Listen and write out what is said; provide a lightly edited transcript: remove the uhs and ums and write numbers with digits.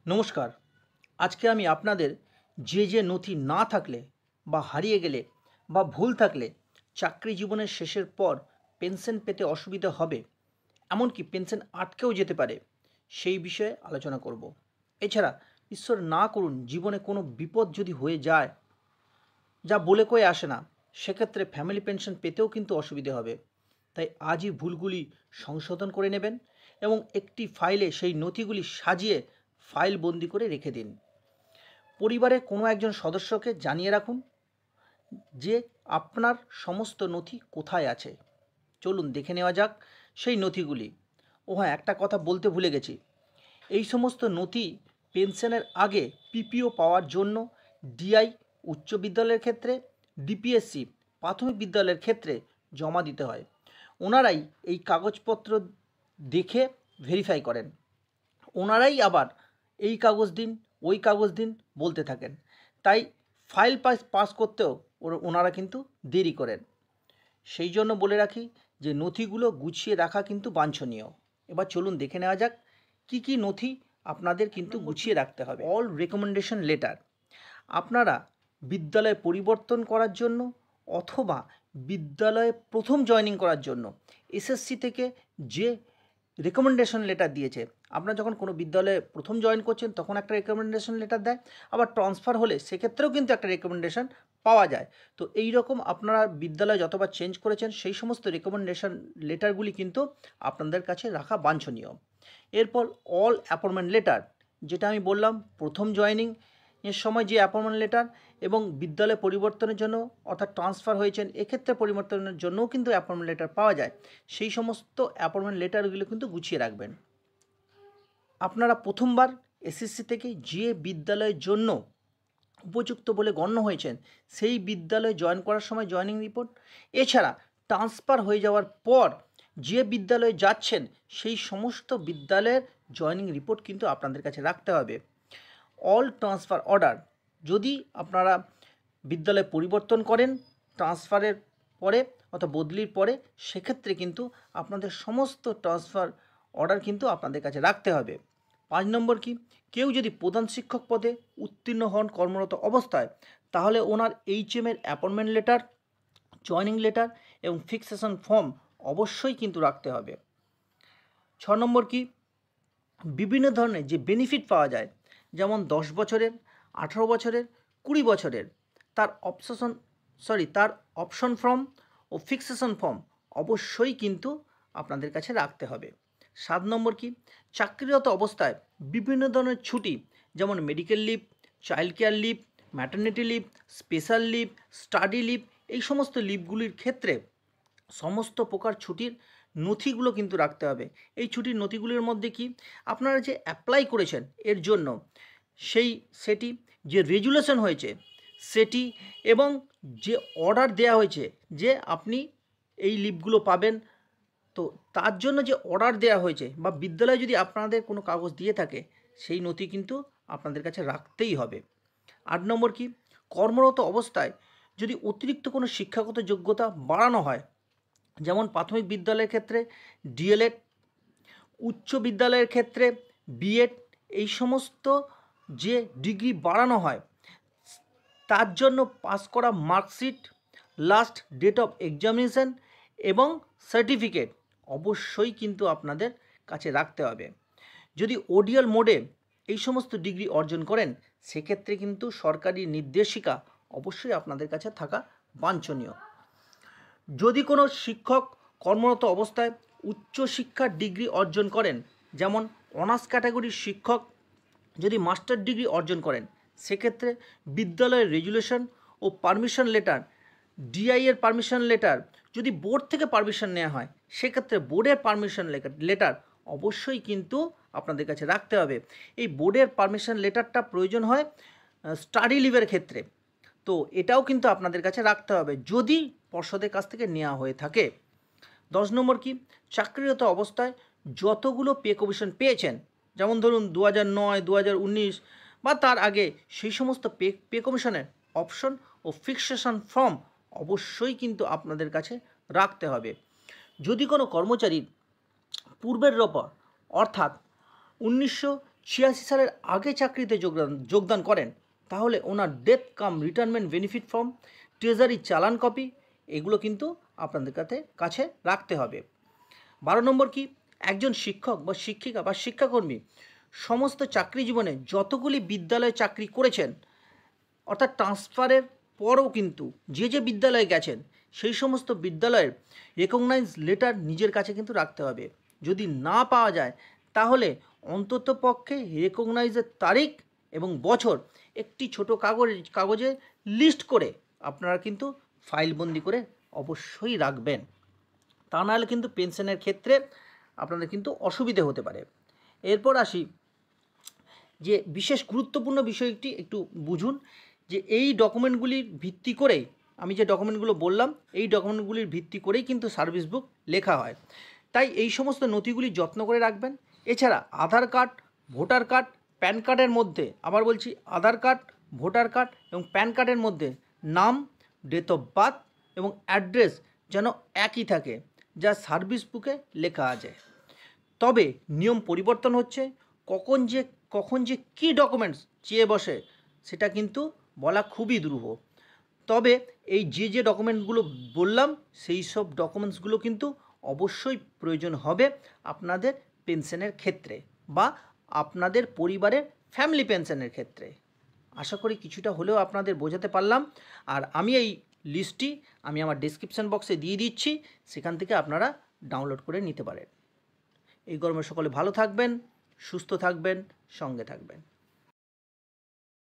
নমস্কার। আজকে আমি আপনাদের যে নথি না থাকলে বা হারিয়ে গেলে বা ভুল থাকলে চাকরি জীবনের শেষের পর পেনশন পেতে অসুবিধা হবে, এমনকি পেনশন আটকেও যেতে পারে, সেই বিষয়ে আলোচনা করব। এছাড়া ঈশ্বর না করুন জীবনে কোনো বিপদ যদি হয়ে যায়, যা বলে কয়ে আসে না, সেক্ষেত্রে ফ্যামিলি পেনশন পেতেও কিন্তু অসুবিধে হবে। তাই আজই ভুলগুলি সংশোধন করে নেবেন এবং একটি ফাইলে সেই নথিগুলি সাজিয়ে ফাইল বন্দি করে রেখে দিন। পরিবারের কোনো একজন সদস্যকে জানিয়ে রাখুন যে আপনার সমস্ত নথি কোথায় আছে। চলুন দেখে নেওয়া যাক সেই নথিগুলি। ও হ্যাঁ, একটা কথা বলতে ভুলে গেছি। এই সমস্ত নথি পেনশনের আগে পিপিও পাওয়ার জন্য ডিআই উচ্চ বিদ্যালয়ের ক্ষেত্রে, ডিপিএসসি প্রাথমিক বিদ্যালয়ের ক্ষেত্রে জমা দিতে হয়। ওনারাই এই কাগজপত্র দেখে ভেরিফাই করেন। ওনারাই আবার এই কাগজ দিন, ওই কাগজ দিন বলতে থাকেন। তাই ফাইল পাস করতেও ওনারা কিন্তু দেরি করেন। সেই জন্য বলে রাখি যে নথিগুলো গুছিয়ে রাখা কিন্তু বাঞ্ছনীয়। এবার চলুন দেখে নেওয়া যাক কি কি নথি আপনাদের কিন্তু গুছিয়ে রাখতে হবে। All recommendation letter. আপনারা বিদ্যালয় পরিবর্তন করার জন্য অথবা বিদ্যালয়ে প্রথম জয়েনিং করার জন্য এসএসসি থেকে যে রেকমেন্ডেশন লেটার দিয়েছে, আপনারা যখন কোনো বিদ্যালয়ে প্রথম জয়েন করছেন তখন একটা রেকমেন্ডেশন লেটার দেয়, আবার ট্রান্সফার হলে সেক্ষেত্রেও কিন্তু একটা রেকমেন্ডেশন পাওয়া যায়। তো এই রকম আপনারা বিদ্যালয় যতবার চেঞ্জ করেছেন সেই সমস্ত রেকমেন্ডেশন লেটারগুলি কিন্তু আপনাদের কাছে রাখা বাঞ্ছনীয়। এরপর অল অ্যাপয়েন্টমেন্ট লেটার, যেটা আমি বললাম প্রথম জয়েনিং এর সময় যে অ্যাপয়েন্টমেন্ট লেটার এবং বিদ্যালয় পরিবর্তনের জন্য অর্থাৎ ট্রান্সফার হয়েছেন এক্ষেত্রে পরিবর্তনের জন্যও কিন্তু অ্যাপয়েন্টমেন্ট লেটার পাওয়া যায়। সেই সমস্ত অ্যাপয়েন্টমেন্ট লেটারগুলো কিন্তু গুছিয়ে রাখবেন। আপনারা প্রথমবার এসএসসি থেকে যে বিদ্যালয়ের জন্য উপযুক্ত বলে গণ্য হয়েছেন সেই বিদ্যালয়ে জয়েন করার সময় জয়েনিং রিপোর্ট, এছাড়া ট্রান্সফার হয়ে যাওয়ার পর যে বিদ্যালয়ে যাচ্ছেন সেই সমস্ত বিদ্যালয়ের জয়েনিং রিপোর্ট কিন্তু আপনাদের কাছে রাখতে হবে। অল ট্রান্সফার অর্ডার, যদি আপনারা বিদ্যালয় পরিবর্তন করেন ট্রান্সফারের পরে অথবা বদলির পরে, সেক্ষেত্রে কিন্তু আপনাদের সমস্ত ট্রান্সফার অর্ডার কিন্তু আপনাদের কাছে রাখতে হবে। 5 নম্বর কি, কেউ যদি প্রধান শিক্ষক পদে উত্তীর্ণ হন কর্মরত অবস্থায়, তাহলে ওনার এইচএমের অ্যাপয়েন্টমেন্ট লেটার, জয়েনিং লেটার এবং ফিক্সেশন ফর্ম অবশ্যই কিন্তু রাখতে হবে। 6 নম্বর কি, বিভিন্ন ধরনের যে বেনিফিট পাওয়া যায়, যেমন 10 বছরের, 18 বছরের, 20 বছরের, তার অপশন ফর্ম ও ফিক্সেশন ফর্ম অবশ্যই কিন্তু আপনাদের কাছে রাখতে হবে। 7 নম্বর কি, চাকরিরত অবস্থায় বিভিন্ন ধরনের ছুটি, যেমন medical leave, child care leave, maternity leave, special leave, study leave, এই সমস্ত লিভগুলির ক্ষেত্রে সমস্ত প্রকার ছুটির নথিগুলো কিন্তু রাখতে হবে। এই ছুটির নথিগুলির মধ্যে কি, আপনারা যে অ্যাপ্লাই করেছেন এর জন্য সেটি, যে রেজুলেশন হয়েছে সেটি, এবং যে অর্ডার দেওয়া হয়েছে যে আপনি এই লিভগুলো পাবেন, তো তার জন্য যে অর্ডার দেওয়া হয়েছে বা বিদ্যালয়ে যদি আপনাদের কোনো কাগজ দিয়ে থাকে সেই নথি কিন্তু আপনাদের কাছে রাখতেই হবে। 8 নম্বর কি, কর্মরত অবস্থায় যদি অতিরিক্ত কোনো শিক্ষাগত যোগ্যতা বাড়ানো হয়, যেমন প্রাথমিক বিদ্যালয়ের ক্ষেত্রে ডিএলএড, উচ্চ বিদ্যালয়ের ক্ষেত্রে বিএড, এই সমস্ত যে ডিগ্রি বাড়ানো হয় তার জন্য পাস করা marksheet, last date of examination এবং সার্টিফিকেট অবশ্যই কিন্তু আপনাদের কাছে রাখতে হবে। যদি ওডিএল মোডে এই সমস্ত ডিগ্রি অর্জন করেন সেক্ষেত্রে কিন্তু সরকারি নির্দেশিকা অবশ্যই আপনাদের কাছে থাকা বাঞ্ছনীয়। যদি কোনো শিক্ষক কর্মরত অবস্থায় উচ্চশিক্ষার ডিগ্রি অর্জন করেন, যেমন অনার্স ক্যাটাগরির শিক্ষক যদি মাস্টার ডিগ্রি অর্জন করেন, সেক্ষেত্রে বিদ্যালয়ের রেজুলেশন ও পারমিশন লেটার, ডিআই এর পারমিশন লেটার, যদি বোর্ড থেকে পারমিশন নেওয়া হয় সেক্ষেত্রে বোর্ডের পারমিশন লেটার অবশ্যই কিন্তু আপনাদের কাছে রাখতে হবে। এই বোর্ডের পারমিশন লেটারটা প্রয়োজন হয় স্টাডি লিভের ক্ষেত্রে, তো এটাও কিন্তু আপনাদের কাছে রাখতে হবে যদি পর্ষদের কাছ থেকে নেওয়া হয়ে থাকে। 10 নম্বর কি, চাকরিরত অবস্থায় যতগুলো পে কমিশন পেয়েছেন, যেমন ধরুন 2009, 2019 বা তার আগে, সেই সমস্ত পে কমিশনের অপশন ও ফিক্সেশন ফর্ম অবশ্যই কিন্তু আপনাদের কাছে রাখতে হবে। যদি কোনো কর্মচারীর পূর্বের রপা অর্থাৎ সালের আগে চাকরিতে যোগদান করেন, তাহলে ওনার death cum retirement benefit form, treasury challan copy এগুলো কিন্তু আপনাদের কাছে রাখতে হবে। 12 নম্বর কি, একজন শিক্ষক বা শিক্ষিকা বা শিক্ষাকর্মী সমস্ত চাকরি জীবনে যতগুলি বিদ্যালয়ে চাকরি করেছেন, অর্থাৎ ট্রান্সফারের পরও কিন্তু যে বিদ্যালয়ে গেছেন সেই সমস্ত বিদ্যালয়ের রেকগনাইজ লেটার নিজের কাছে কিন্তু রাখতে হবে। যদি না পাওয়া যায় তাহলে অন্তত পক্ষে রেকগনাইজের তারিখ এবং বছর একটি ছোট কাগজে লিস্ট করে আপনারা কিন্তু ফাইলবন্দি করে অবশ্যই রাখবেন। তা নাহলে কিন্তু পেনশনের ক্ষেত্রে আপনাদের কিন্তু অসুবিধে হতে পারে। এরপর আসি যে বিশেষ গুরুত্বপূর্ণ বিষয়টি একটু বুঝুন, যে এই ডকুমেন্টগুলির ভিত্তি করেই, আমি যে ডকুমেন্টগুলো বললাম এই ডকুমেন্টগুলির ভিত্তি করেই কিন্তু সার্ভিস বুক লেখা হয়। তাই এই সমস্ত নথিগুলি যত্ন করে রাখবেন। এছাড়া Aadhaar card, voter card, PAN কার্ডের মধ্যে, আবার বলছি আধার কার্ড, ভোটার কার্ড এবং প্যান কার্ডের মধ্যে নাম, ডেট অফ বার্থ এবং অ্যাড্রেস যেন একই থাকে, যা সার্ভিস বুকে লেখা আছে। তবে নিয়ম পরিবর্তন হচ্ছে, কখন যে কী ডকুমেন্টস চেয়ে বসে সেটা কিন্তু বলা খুবই দুরূহ। তবে এই যে ডকুমেন্টগুলো বললাম সেই সব ডকুমেন্টসগুলো কিন্তু অবশ্যই প্রয়োজন হবে আপনাদের পেনশনের ক্ষেত্রে বা আপনাদের পরিবারের ফ্যামিলি পেনশনের ক্ষেত্রে। আশা করি কিছুটা হলেও আপনাদের বোঝাতে পারলাম। আর আমি এই লিস্টটি আমি আমার ডেসক্রিপশন বক্সে দিয়ে দিচ্ছি, সেখান থেকে আপনারা ডাউনলোড করে নিতে পারেন। এই গরমে সকলে ভালো থাকবেন, সুস্থ থাকবেন, সঙ্গে থাকবেন।